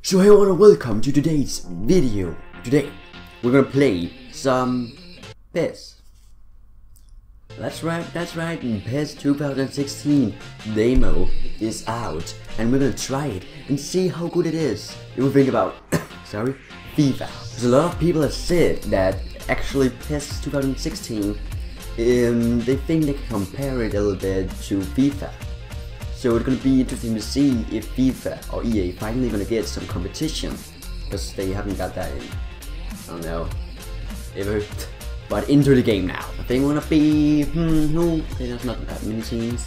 So hey everyone, welcome to today's video. Today we're gonna play some PES. That's right, PES 2016 demo is out and we're gonna try it and see how good it is. If we think about sorry, FIFA. Because a lot of people have said that actually PES 2016 they think they can compare it a little bit to FIFA. So it's gonna be interesting to see if FIFA or EA finally gonna get some competition, because they haven't got that in, I don't know, ever. But into the game now. I think we're gonna be, no, okay, there's not that many teams.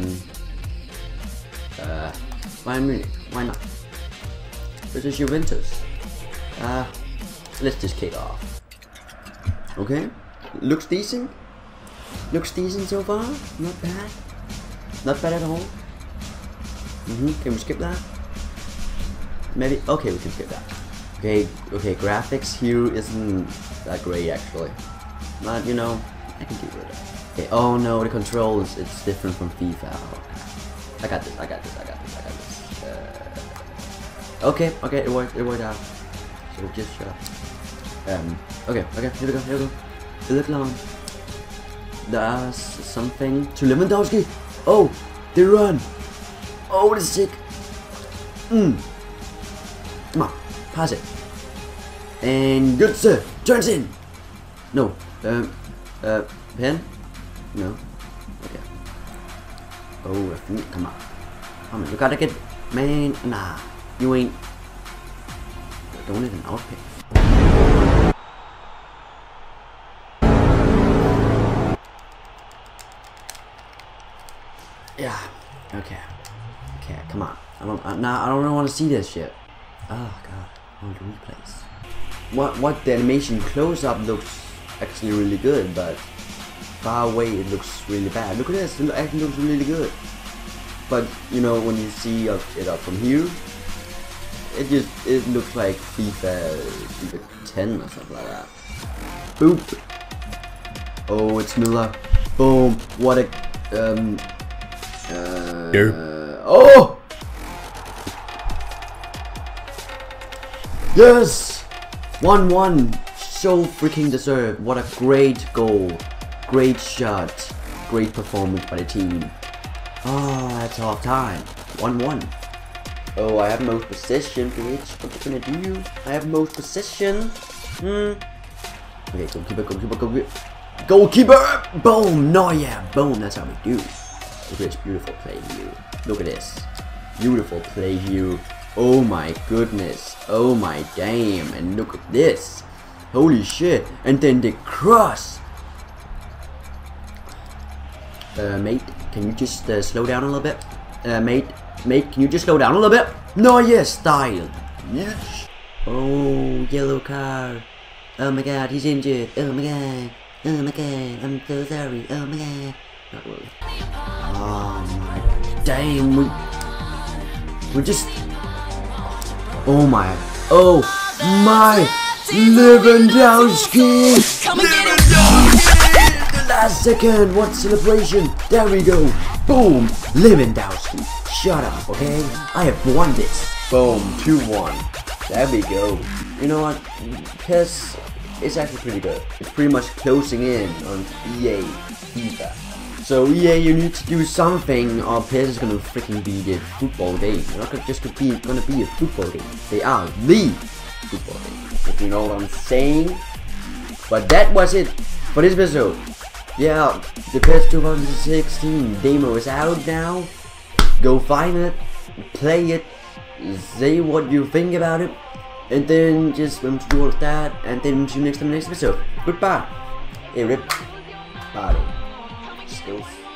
Bayern Munich, why not? This is Juventus. Let's just kick off. Okay, looks decent. Looks decent so far. Not bad. Not bad at all. Can we skip that? Maybe. Okay, we can skip that. Okay, graphics here isn't that great actually. But you know, I can deal with it. Okay, oh no, the controls, it's different from FIFA. Okay. I got this. Okay, it worked out. So just shut up. Okay, here we go. It look long. There's something to Lewandowski. Oh, they run. Oh, this is sick. Come on, pass it. And good sir, turns in. No, pen? No. Okay. Oh, I think, come on, you gotta get, man, nah, you ain't. Don't need an outpick. Yeah, okay, come on. I don't want to see this shit. Oh god, I want the replays. What the animation close up looks actually really good, but far away it looks really bad. Look at this, it actually looks really good. But you know, when you see it up from here, it looks like FIFA 10 or something like that. Boop. Oh, it's Müller. Boom. What a oh! Yes! 1-1. So freaking deserved. What a great goal. Great shot. Great performance by the team. Oh, that's half time. 1-1. Oh, I have most possession, bitch. What you gonna do? I have most possession. Okay, goalkeeper. Goalkeeper! Boom! No, yeah, boom. That's how we do. Look at this beautiful play here. Look at this. Beautiful play here. Oh my goodness. Oh my damn. And look at this. Holy shit. And then the cross. Mate, can you just slow down a little bit? Mate, can you just slow down a little bit? No, yes, style. Yes. Oh, yellow card. Oh my god, he's injured. Oh my god. Oh my god, I'm so sorry. Oh my god. Not really. Oh my damn, we just, oh my Lewandowski! The last second, what celebration? There we go, boom, Lewandowski, shut up, okay? I have won this, boom, 2-1, there we go. You know what, PES is actually pretty good. It's pretty much closing in on EA, FIFA. So EA, you need to do something, or PES is gonna freaking be the football game. They're not just gonna be a football game. They are the football game, if you know what I'm saying. But that was it for this episode. Yeah, the PES 2016 demo is out now. Go find it, play it, say what you think about it, and then just remember to do all of that. And then see you next time in the next episode. Goodbye. Hey, rip. Bye. Skills.